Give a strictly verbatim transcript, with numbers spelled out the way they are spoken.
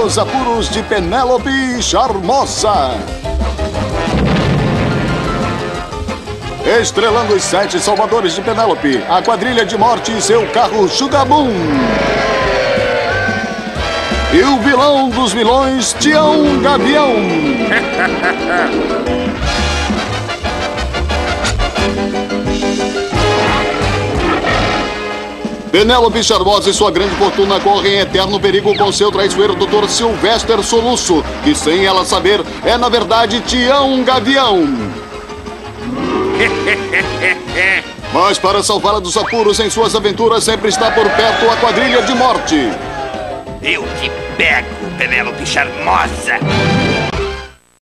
Os apuros de Penélope Charmosa. Estrelando os sete salvadores de Penélope, a quadrilha de morte e seu carro Chugabum. E o vilão dos vilões, Tião Gavião. Penélope Charmosa e sua grande fortuna correm em eterno perigo com seu traiçoeiro doutor Sylvester Soluço, que sem ela saber é na verdade Tião Gavião. Mas para salvá-la dos apuros em suas aventuras sempre está por perto a quadrilha de morte. Eu te pego, Penélope Charmosa!